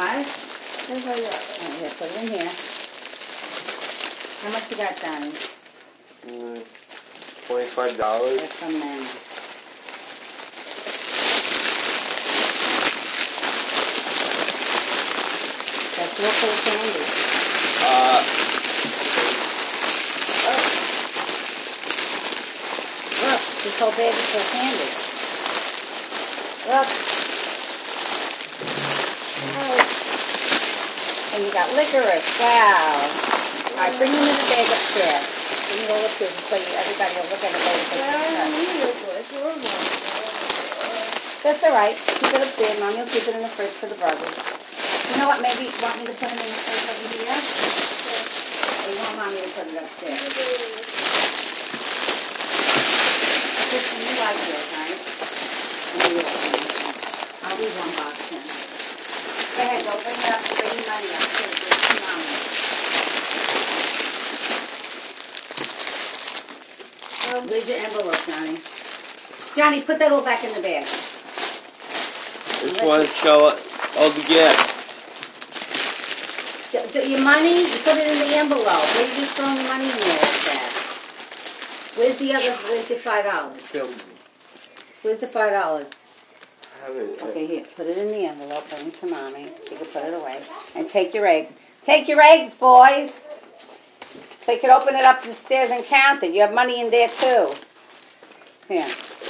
What? Here's how you got it. Oh, here, put it in here. How much you got, Donnie? $25. That's from them. That's no full candy. Look, this whole bag is full candy. Look. And you got licorice. Wow. Alright, bring them in the bag upstairs. Bring it all upstairs so everybody will look at it later. That's alright. Keep it upstairs. Mommy will keep it in the fridge for the brothers. You know what? Maybe you want me to put them in the fridge over here? Or you want Mommy to put it upstairs? Kristen, you like yours, right? I'll leave one box in. Go ahead, go bring it up. Bring your money up. Here, bring it to Mommy. Where's your envelope, Johnny? Johnny, put that all back in the bag. I just want to show all the gifts. Your money, you put it in the envelope. Where you just throwing your money in there like that? Where's the other, where's the $5? Where's the $5? Okay, here, put it in the envelope, bring it to Mommy. She can put it away. And take your eggs. Take your eggs, boys! So you can open it up the stairs and count it. You have money in there, too. Here.